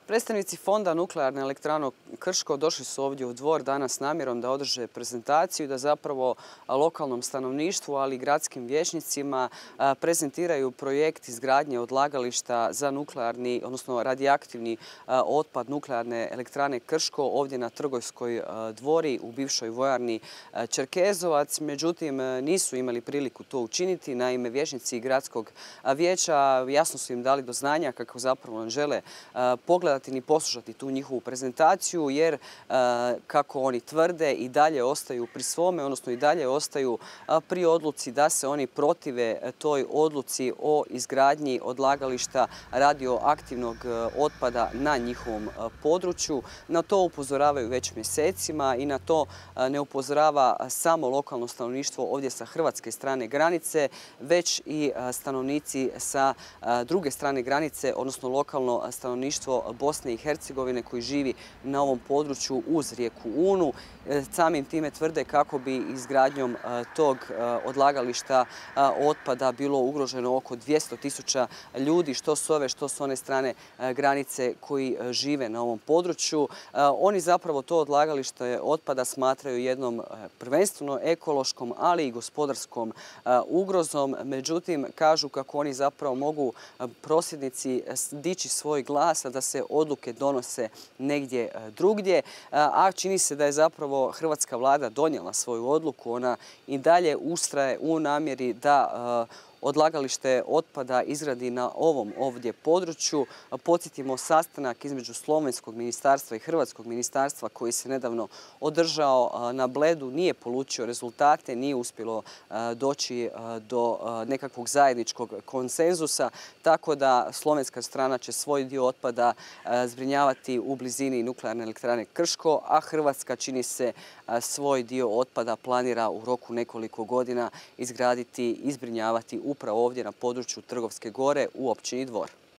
Predstavnici Fonda Nuklearne elektrane Krško došli su ovdje u Dvor danas s namjerom da održe prezentaciju i da zapravo lokalnom stanovništvu, ali i gradskim vijećnicima prezentiraju projekt izgradnje odlagališta za nuklearni, odnosno radioaktivni otpad Nuklearne elektrane Krško ovdje na Trgovskoj dvori u bivšoj vojarni Čerkezovac. Međutim, nisu imali priliku to učiniti. Naime, vijećnici gradskog vijeća jasno su im dali do znanja kako zapravo žele pogledati ni poslušati tu njihovu prezentaciju, jer kako oni tvrde i dalje ostaju pri svome, odnosno i dalje ostaju pri odluci da se oni protive toj odluci o izgradnji odlagališta radioaktivnog otpada na njihovom području. Na to upozoravaju već mjesecima i na to ne upozorava samo lokalno stanovništvo ovdje sa hrvatske strane granice, već i stanovnici sa druge strane granice, odnosno lokalno stanovništvo Bosne i Hercegovine koji živi na ovom području uz rijeku Unu. Samim time tvrde kako bi izgradnjom tog odlagališta otpada bilo ugroženo oko 200.000 ljudi, što s ove, što s one strane granice koji žive na ovom području. Oni zapravo to odlagalište otpada smatraju jednom prvenstveno ekološkom, ali i gospodarskom ugrozom. Međutim, kažu kako oni zapravo mogu prosvjednici dići svoj glas, da se odluke donose negdje drugdje, a čini se da je zapravo hrvatska vlada donijela svoju odluku. Ona i dalje ustraje u namjeri da odlagalište otpada izgradi na ovom ovdje području. Podsjetimo, sastanak između slovenskog ministarstva i hrvatskog ministarstva koji se nedavno održao na Bledu nije polučio rezultate, nije uspjelo doći do nekakvog zajedničkog konsenzusa, tako da slovenska strana će svoj dio otpada zbrinjavati u blizini Nuklearne elektrane Krško, a Hrvatska, čini se, svoj dio otpada planira u roku nekoliko godina izgraditi i zbrinjavati upravo ovdje na području Trgovske gore u općini Dvor.